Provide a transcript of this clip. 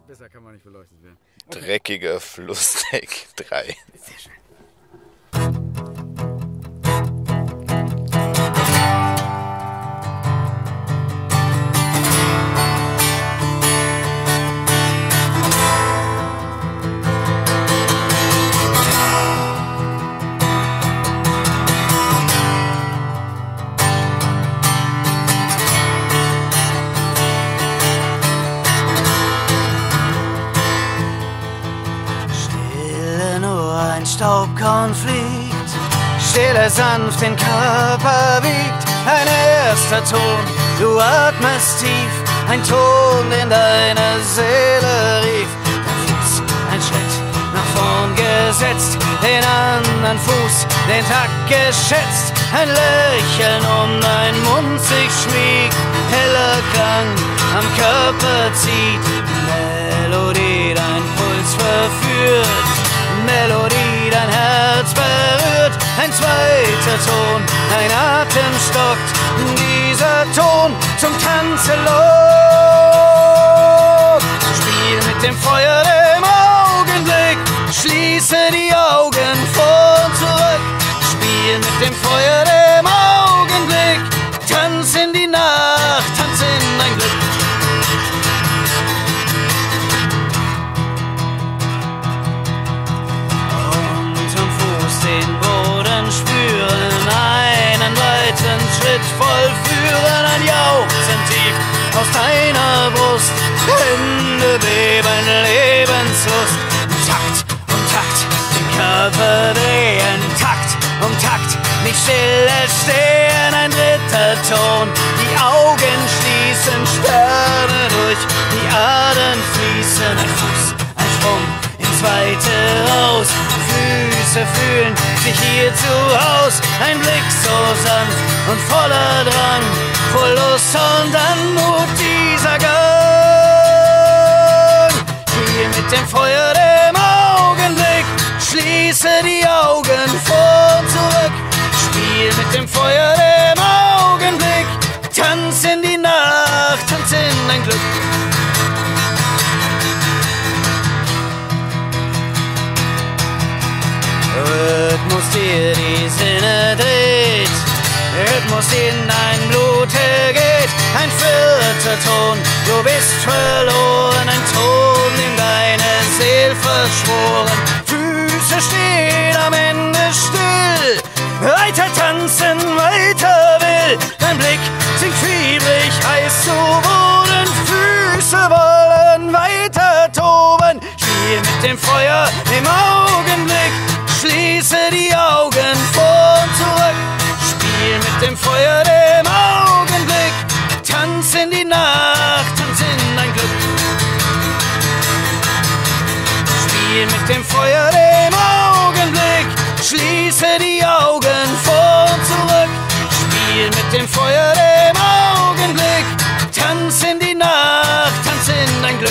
Besser kann man nicht beleuchtet werden. Dreckiger Flussdeck 3. Sehr schön. Staubkorn fliegt, Stille sanft den Körper wiegt, ein erster Ton, du atmest tief, ein Ton, den deine Seele rief. Dein Fuß, ein Schritt nach vorn gesetzt, den anderen Fuß, den Takt geschätzt, ein Lächeln um dein Mund sich schmiegt, heller Klang am Körper zieht, Melodie, dein Puls verführt, Melodie, dein Herz berührt, ein zweiter Ton, ein Atem stockt, dieser Ton zum Tanzen lockt. Spiel mit dem Feuer im Augenblick, schließe die Augen vor und zurück. Spiel mit dem Feuer im Augenblick, tanz in die Nacht, tanz in dein Glück. Den Boden spüren, einen weiten Schritt vollführen, ein Jauchzen tief aus deiner Brust, Hände beben, Lebenslust, Takt um Takt, den Körper drehen, Takt um Takt, nicht stille stehen, ein dritter Ton, die Augen schließen, Sterne durch, die Adern fließen, ein Fuß, ein Sprung ins Weite raus, Füße fühlen sich hier zu Haus, ein Blick so sanft und voller Drang, voll Lust und Anmut dieser Gang. Spiel mit dem Feuer im Augenblick, schließe die Augen vor und zurück. Spiel mit dem Feuer im Augenblick, tanz in die Nacht, tanz in dein Glück. Rhythmus dir die Sinne dreht, Rhythmus in dein Blut geht, ein vierter Ton, du bist verloren, ein Ton, dem deine Seele verschworen, Füße stehen am Ende still, weiter tanzen, weiter will, dein Blick sinkt fiebrig, heiß zu Boden, Füße wollen weiter toben, spiel mit dem Feuer im Augenblick, schließe die Augen vor und zurück, spiel mit dem Feuer im Augenblick, tanz in die Nacht, tanz in dein Glück. Spiel mit dem Feuer im Augenblick, schließe die Augen vor und zurück, spiel mit dem Feuer im Augenblick, tanz in die Nacht, tanz in dein Glück.